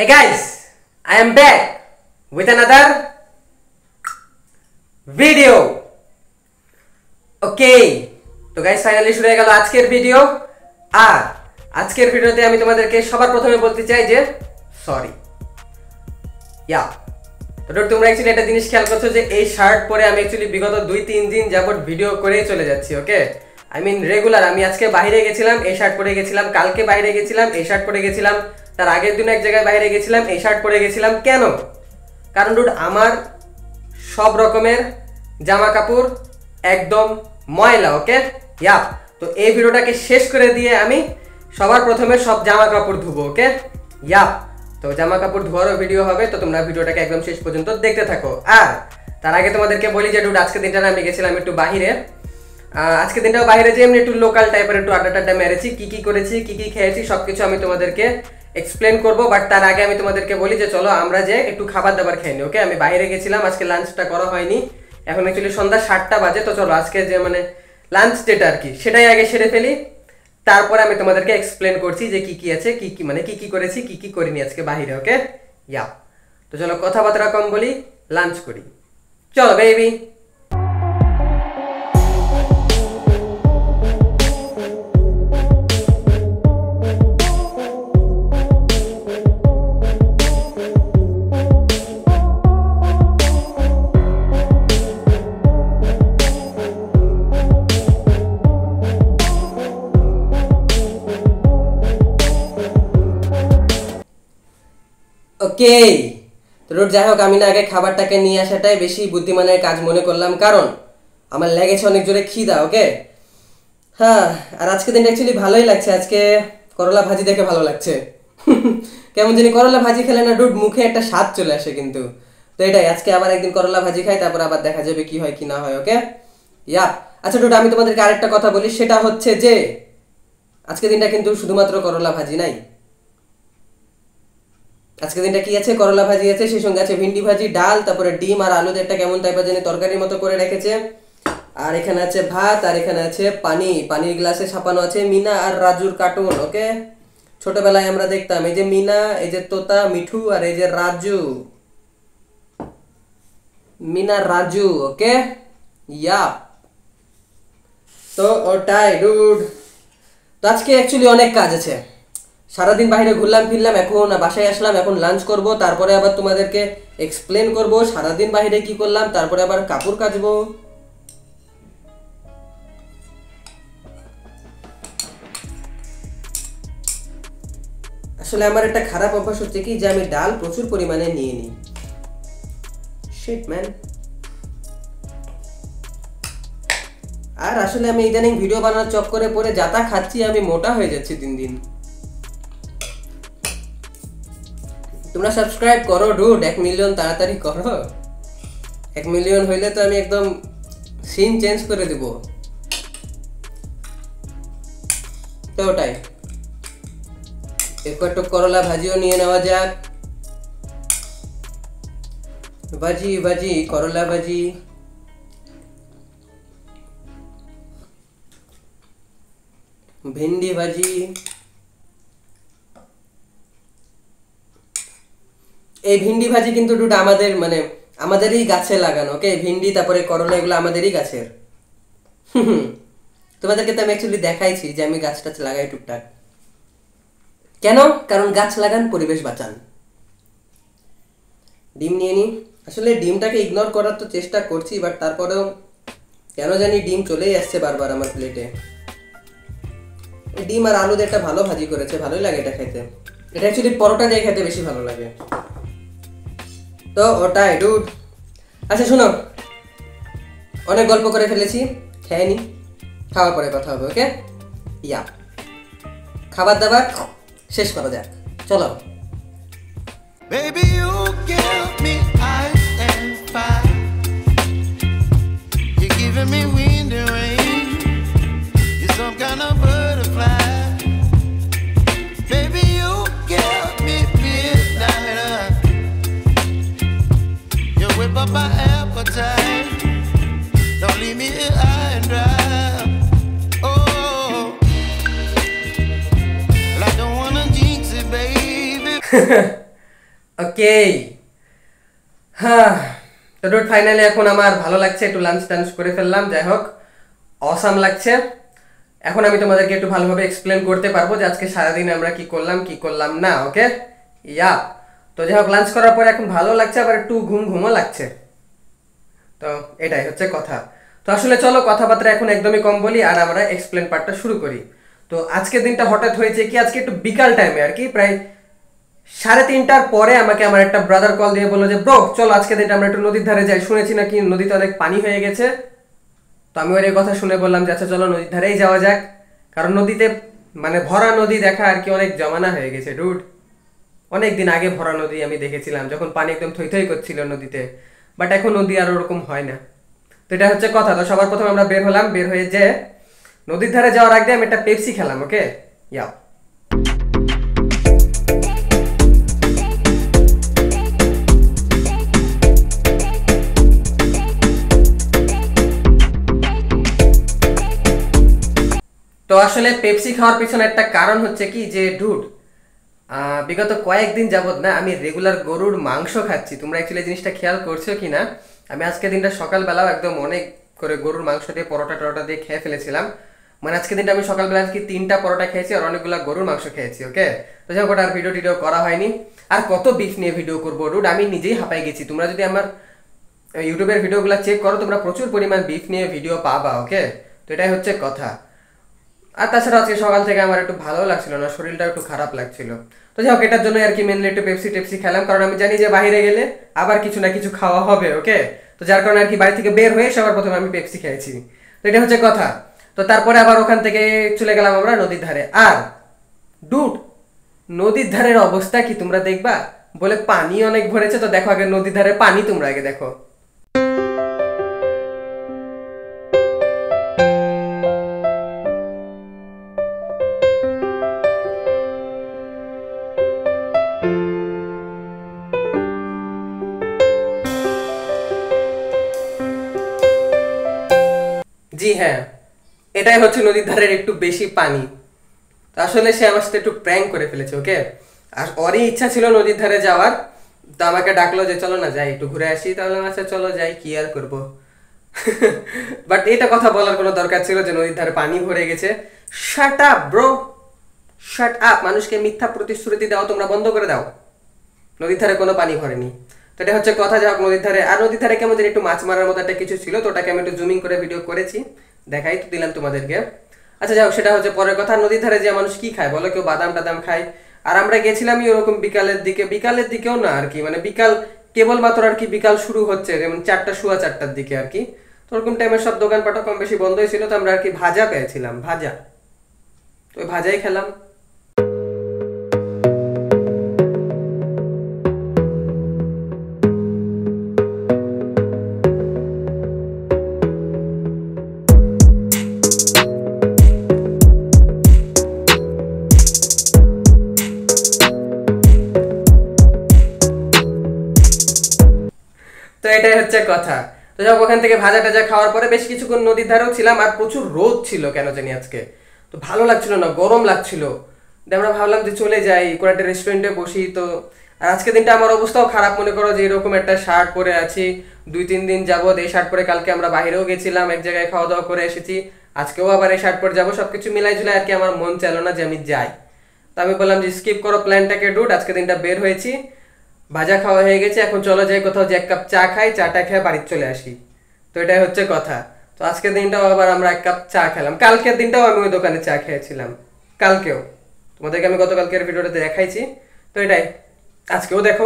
Hey guys, I am back with another video. Okay, তো guys finally শুরু হয়ে গেল আজকের ভিডিও। আর আজকের ভিডিওতে আমি তোমাদেরকে সবার প্রথমে বলতে চাই যে সরি। তো তোমরা অ্যাকচুয়ালি একটা জিনিস খেয়াল করছো যে এই শার্ট পরে আমি অ্যাকচুয়ালি বিগত 2-3 দিন যাবত ভিডিও করেই চলে যাচ্ছি। Okay, I mean regular. আমি আজকে বাইরে গেছিলাম, এই শার্ট পরে গেছিলাম, কালকে বাইরে গেছিলাম, এই শার্ট পরে গেছিলাম, তার আগের দিন এক জায়গায় বাইরে গেছিলাম, এই শার্ট পরে গেছিলাম। কেন? কারণ ডুড আমার সব রকমের জামা কাপড় একদম ময়লা। ওকে, তো এই ভিডিওটাকে শেষ করে দিয়ে আমি সবার প্রথমে সব জামা কাপড় ধুবো। ওকে, তো জামা কাপড় ধোয়ারও ভিডিও হবে, তো তোমরা ভিডিওটাকে একদম শেষ পর্যন্ত দেখতে থাকো। আর তার আগে তোমাদেরকে বলি যে ডুড আজকে দিনটা আমি গেছিলাম একটু বাহিরে। আজকে দিনটাও বাইরে যে এমনি একটু লোকাল টাইপের একটু আড্ডা মেরেছি, কি করেছি, কি খেয়েছি সবকিছু আমি তোমাদেরকে এক্সপ্লেন করবো। বাট তার আগে আমি তোমাদেরকে বলি যে চলো আমরা যে একটু খাবার দাবার খেয়ে নিই। ওকে, আমি বাইরে গেছিলাম, আজকে লাঞ্চটা করা হয়নি, এখন অ্যাকচুয়ালি সন্ধ্যা 7টা বাজে। তো চলো আজকে যে মানে লাঞ্চ যেটা আর কি সেটাই আগে সেরে ফেলি, তারপরে আমি তোমাদেরকে এক্সপ্লেন করছি যে কি আছে, কি করেছি, কি করিনি আজকে বাহিরে। ওকে, তো চলো কথাবার্তা কম বলি, লাঞ্চ করি, চলো বেবি। ওকে, তো রোড যাই হোক, আমি না আগে খাবারটাকে নিয়ে আসাটাই বেশি বুদ্ধিমানের কাজ মনে করলাম, কারণ আমার লেগেছে অনেক জোরে খিদা। ওকে, হ্যাঁ, আর আজকে দিনটা অ্যাকচুয়ালি ভালোই লাগছে। আজকে করলা ভাজি দেখে ভালো লাগছে। কেমন জানি করলা ভাজি খেলে না ডুড মুখে একটা স্বাদ চলে আসে কিন্তু। তো এটাই, আজকে আবার একদিন করলা ভাজি খাই, তারপর আবার দেখা যাবে কি হয় কি না হয়। ওকে, আচ্ছা ডুড, আমি তোমাদেরকে আরেকটা কথা বলি, সেটা হচ্ছে যে আজকে দিনটা কিন্তু শুধুমাত্র করলা ভাজি নাই। আজকে দিনটা কি আছে, করলা ভাজি আছে, সেই সঙ্গে আছে ভিন্ডি ভাজি, ডাল, তারপরে ডিম আর আলু একটা কেমন টাইপের জানি তরকারির মতো করে রেখেছে। আর এখানে আছে ভাত, আর এখানে আছে পানির গ্লাসে ছাপানো আছে মিনা আর রাজুর কার্টুন। ওকে, ছোটবেলায় আমরা দেখতাম এই যে মিনা, এই যে তোতা মিঠু, আর এই যে রাজু, মিনা রাজু। ওকে, তো ওটাই ডুড। তো আজকে অ্যাকচুয়ালি অনেক কাজ আছে, সারাদিন বাইরে ঘুরলাম ফিরলাম, এখন বাসায় আসলাম, এখন লাঞ্চ করব, তারপরে আবার তোমাদেরকে এক্সপ্লেন করব সারাদিন বাইরে কি করলাম, তারপরে আবার কাপড় কাচবো। আসলে আমার একটা খারাপ অভ্যাস হচ্ছে কি যে আমি ডাল প্রচুর পরিমাণে নিয়ে নিই। Shit man. আর আসলে আমি ইদানিং ভিডিও বানানোর চক্করে পড়ে যাতা খাচ্ছি, আমি মোটা হয়ে যাচ্ছি দিন দিন। তোমরা সাবস্ক্রাইব করো ডুড, 1 মিলিয়ন তাড়াতাড়ি করো। 1 মিলিয়ন হইলে তো আমি একদম সিন চেঞ্জ করে দেব। তো ওটাই, একটু করলা ভাজিও নিয়ে নেওয়া যাক। ভাজি করলা ভাজি, ভিন্ডি ভাজি। এই ভিন্ডি ভাজি কিন্তু ডুড আমাদের মানে আমাদেরই গাছে লাগানো। ওকে, ভিন্ডি তারপরে করলা এগুলো আমাদেরই গাছের। তোমাদেরকে তো আমি অ্যাকচুয়ালি দেখাইছি যে আমি গাছ টাছ লাগাই টুকটাক। কেন? কারণ গাছ লাগান, পরিবেশ বাঁচান। ডিম নিয়ে নি। আসলে ডিমটাকে ইগনোর করার তো চেষ্টা করছি, বাট তারপরেও কেন জানি ডিম চলেই আসছে বারবার আমার প্লেটে। ডিম আর আলু দিয়ে একটা ভালো ভাজি করেছে, ভালোই লাগে এটা খেতে। এটা অ্যাকচুয়ালি পরোটা দিয়ে খেতে বেশি ভালো লাগে। তো ওটাই ডুড। আচ্ছা শোনো, অনেক গল্প করে ফেলেছি, খেয়ে নি, খাওয়ার পরে কথা হবে। ওকে, খাবার দাবার শেষ করা যাক, চলো। Baby, you give me ice and fire. You're giving me wind and rain. You're some kind of butterfly. Baby, you give me midnight. You whip up my appetite. Don't leave me here high and dry. Oh, well, I don't wanna jinx it, baby. ওকে। হ্যাঁ, তো dude finally এখন আমার ভালো লাগছে, একটু lunch টাঞ্চ করে ফেললাম, যাই হোক অসাম লাগছে। এখন আমি তোমাদেরকে একটু ভালোভাবে এক্সপ্লেন করতে পারবো যে আজকে সারাদিন আমরা কি করলাম কি করলাম না। ওকে, ইয়া। তো যাই হোক লাঞ্চ করার পরে এখন ভালো লাগছে, আবার একটু ঘুম ঘুমও লাগছে। তো এটাই হচ্ছে কথা। তো আসলে চলো কথাবার্তা এখন একদমই কম বলি আর আমরা এক্সপ্লেন পার্টটা শুরু করি। তো আজকের দিনটা হঠাৎ হয়েছে কি, আজকে একটু বিকাল টাইমে আর কি, প্রায় 3:30টার পরে আমাকে আমার একটা ব্রাদার কল দিয়ে বললো যে ব্রো চলো আজকে দিনটা আমরা একটু নদীর ধারে যাই, শুনেছি নাকি নদীতে অনেক পানি হয়ে গেছে। তো আমি ওর এই কথা শুনে বললাম যে আচ্ছা চলো নদীর ধারেই যাওয়া যাক, কারণ নদীতে মানে ভরা নদী দেখা আর কি অনেক জমানা হয়ে গেছে ডুড। অনেক দিন আগে ভরা নদী আমি দেখেছিলাম যখন পানি একদম থই থই করছিল নদীতে, বাট এখন নদী আর ওরকম হয় না। তো এটা হচ্ছে কথা। তো সবার প্রথমে আমরা বের হলাম, বের হয়ে যে নদীর ধারে যাওয়ার আগে আমি একটা পেপসি খেলাম। ওকে, ইয়া। তো আসলে পেপসি খাওয়ার পিছনে একটা কারণ হচ্ছে কি যে ডুড, বিগত কয়েকদিন যাবত না আমি রেগুলার গরুর মাংস খাচ্ছি। তোমরা অ্যাকচুয়ালি জিনিসটা খেয়াল করছো কি না, আমি আজকে দিনটা সকালবেলাও একদম অনেক করে গরুর মাংস দিয়ে পরোটা টরোটা দিয়ে খেয়ে ফেলেছিলাম। মানে আজকে দিনটা আমি সকালবেলা কি 3টা পরোটা খেয়েছি আর অনেকগুলো গরুর মাংস খেয়েছি। ওকে, তো যাই হোক আর ভিডিও টিডিও করা হয়নি। আর কত বিফ নিয়ে ভিডিও করবো ডুড, আমি নিজেই হাঁপাই গেছি। তোমরা যদি আমার ইউটিউবের ভিডিওগুলো চেক করো তোমরা প্রচুর পরিমাণ বিফ নিয়ে ভিডিও পাবা। ওকে, তো এটাই হচ্ছে কথা। আর তাছাড়া আজকে সকাল থেকে আমার একটু ভালো লাগছিল না, শরীরটা একটু খারাপ লাগছিল। তো যাই হোক এটার জন্য আর কি মেনলি একটু পেপসি টেপসি খেলাম, কারণ আমি জানি যে বাইরে গেলে আবার কিছু না কিছু খাওয়া হবে। ওকে, তো যার কারণে আর কি বাড়ি থেকে বের হয়ে সবার প্রথমে আমি পেপসি খেয়েছি। তো এটা হচ্ছে কথা। তো তারপরে আবার ওখান থেকে চলে গেলাম আমরা নদীর ধারে। আর ডুড, নদীর ধারের অবস্থা কি তোমরা দেখবা, বলে পানি অনেক ভরেছে। তো দেখো আগে নদীর ধারে পানি, তোমরা আগে দেখো। জি হ্যাঁ, এটাই হচ্ছে নদীর ধারের একটু বেশি পানি। তো আসলে সে আমার সাথে একটু প্র্যাঙ্ক করে ফেলেছে। ওকে, আর ওরই ইচ্ছা ছিল নদীর ধারে যাওয়ার। তো আমাকে ডাকলো যে চলো না যাই একটু ঘুরে আসি, তাহলে আচ্ছা চলো যাই, কি আর করবো। বাট এটা কথা বলার কোনো দরকার ছিল যে নদীর ধারে পানি ভরে গেছে? Shut up bro, shut up. মানুষকে মিথ্যা প্রতিশ্রুতি দাও তোমরা বন্ধ করে দাও। নদীর ধারে কোনো পানি ভরেনি। তো এটা হচ্ছে কথা। যাই হোক নদীর ধারে, আর নদীর ধারে কেমন যেন একটু মাছ মারার মতো একটা কিছু ছিল, তো ওটাকে আমি একটু জুমিং করে ভিডিও করেছি, দেখাই তো দিলাম তোমাদেরকে। আচ্ছা যাই হোক সেটা হচ্ছে পরের কথা। নদীর ধারে যে মানুষ কি খায় বলো, কেউ বাদাম টাদাম খায়। আর আমরা গেছিলামই ওরকম বিকালের দিকে, বিকালের দিকেও না আর কি, মানে বিকাল কেবলমাত্র আর কি বিকাল শুরু হচ্ছে, যেমন 4টা সোয়া 4টার দিকে আর কি। তো ওরকম টাইমের সব দোকানপাটও কম বেশি বন্ধই ছিল। তো আমরা আর কি ভাজা পেয়েছিলাম, ভাজা, তো ওই ভাজাই খেলাম। তো এটাই হচ্ছে কথা। তো যাক ওখান থেকে ভাজা টাজা খাওয়ার পরে বেশ কিছুক্ষণ নদীর ধারেও ছিলাম, আর প্রচুর রোদ ছিল কেন জানি আজকে, তো ভালো লাগছিল না, গরম লাগছিল। আমরা ভাবলাম যে চলে যাই কোনো একটা রেস্টুরেন্টে বসি। তো আর আজকে দিনটা আমার অবস্থাও খারাপ, মনে করো যে এরকম একটা শার্ট পরে আছি 2-3 দিন যাবত। এই শার্ট পরে কালকে আমরা বাইরেও গেছিলাম, এক জায়গায় খাওয়া দাওয়া করে এসেছি, আজকেও আবার এই শার্ট পরে যাবো। সবকিছু মিলাই ঝুলাই আর কি আমার মন চাইলো না যে আমি যাই। তো আমি বললাম যে স্কিপ করো প্ল্যানটাকে ডুড, আজকে দিনটা বের হয়েছি, ভাজা খাওয়া হয়ে গেছে, এখন চলো যাই কোথাও যে 1 কাপ চা খাই, চাটা খেয়ে বাড়ি চলে আসি। তো এটাই হচ্ছে কথা। তো আজকের দিনটাও আবার আমরা 1 কাপ চা খেলাম, কালকের দিনটাও আমি ওই দোকানে চা খেয়েছিলাম, কালকেও তোমাদেরকে আমি গতকালকের ভিডিওটাতে দেখাইছি। তো এটাই আজকেও দেখো।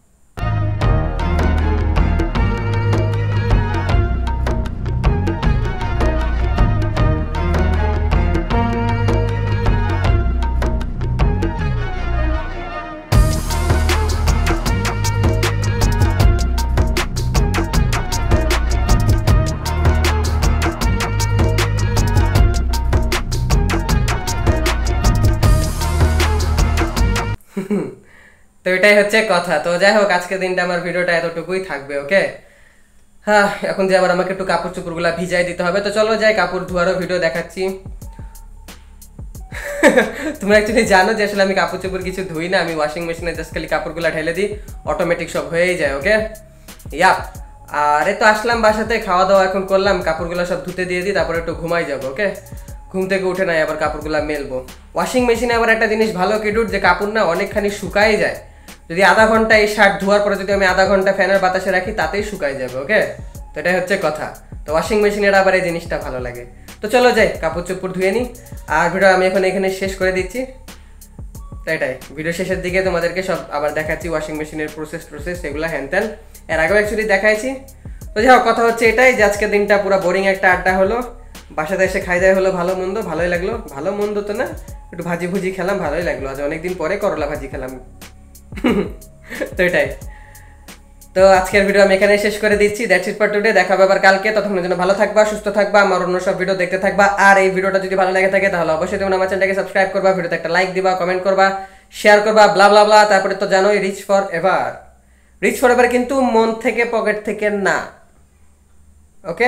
তো এটাই হচ্ছে কথা। তো যাই হোক আজকের দিনটা আমার ভিডিওটা এতটুকুই থাকবে। ওকে, হ্যাঁ এখন যে আবার আমাকে একটু কাপড় চোপড়গুলা ভিজাই দিতে হবে। তো চলো যাই, কাপড় ধোয়ারও ভিডিও দেখাচ্ছি। তোমরা অ্যাকচুয়ালি জানো যে আসলে আমি কাপড় চোপড় কিছু ধুই না, আমি ওয়াশিং মেশিনে জাস্ট খালি কাপড়গুলো ঢেলে দিই, অটোমেটিক সব হয়েই যায়। ওকে ইয়াপ। আর এই তো আসলাম বাসাতে, খাওয়া দাওয়া এখন করলাম, কাপড়গুলো সব ধুতে দিয়ে দিই, তারপরে একটু ঘুমাই যাবো। ওকে, ঘুম থেকে উঠে নাই আবার কাপড়গুলো মেলবো। ওয়াশিং মেশিনে আবার একটা জিনিস ভালো কিডুট, যে কাপড় না অনেকখানি শুকাই যায়। যদি আধা ঘন্টা এই শার্ট ধোয়ার পরে যদি আমি আধা ঘন্টা ফ্যানের বাতাসে রাখি তাতেই শুকাই যাবে। ওকে, তো এটাই হচ্ছে কথা। তো ওয়াশিং মেশিনের আবার এই জিনিসটা ভালো লাগে। তো চলো যাই কাপড় চোপড় ধুয়ে নিই, আর ভিডিও আমি এখন এখানে শেষ করে দিচ্ছি। এটাই ভিডিও শেষের দিকে তোমাদেরকে সব আবার দেখাচ্ছি ওয়াশিং মেশিনের প্রসেস এগুলো হ্যান ত্যান, এর আগেও অ্যাকচুয়ালি দেখাইছি। তো যাই হোক, কথা হচ্ছে এটাই যে আজকের দিনটা পুরো বোরিং একটা আড্ডা হলো, বাসাতে এসে খাই দাই হলো ভালো মন্দ, ভালোই লাগলো। ভালো মন্দ তো না, একটু ভাজি ভুজি খেলাম, ভালোই লাগলো। আজ অনেকদিন পরে করলা ভাজি খেলাম। তো এটাই, তো আজকের ভিডিও আমি এখানে শেষ করে দিচ্ছি। That's it for today. দেখা হবে আবার কালকে, ততক্ষণের জন্য ভালো থাকবা, সুস্থ থাকবা, আমার অন্য সব ভিডিও দেখতে থাকবা। আর এই ভিডিওটা যদি ভালো লাগে থাকে তাহলে অবশ্যই তোমরা আমার চ্যানেলটাকে সাবস্ক্রাইব করবা, ভিডিওতে একটা লাইক দিবা, কমেন্ট করবা, শেয়ার করবা, ব্লা ব্লা ব্লা। তারপরে তো জানোই rich forever. Rich forever কিন্তু মন থেকে পকেট থেকে না। Okay,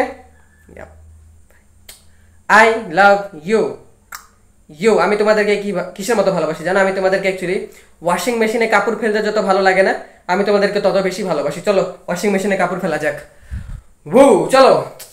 I love you. আমি তোমাদেরকে কিসের মতো ভালোবাসি জানো? আমি তোমাদেরকে অ্যাকচুয়ালি ওয়াশিং মেশিনে কাপড় ফেলতে যত ভালো লাগে না, আমি তোমাদেরকে তত বেশি ভালোবাসি। চলো ওয়াশিং মেশিনে কাপড় ফেলা যাক। চলো।